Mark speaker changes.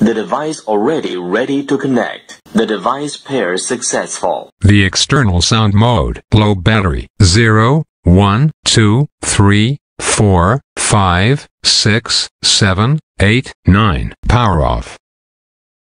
Speaker 1: The device already ready to connect. The device pair successful.
Speaker 2: The external sound mode. Low battery. 0, 1, 2, 3, 4, 5, 6, 7, 8, 9. Power off.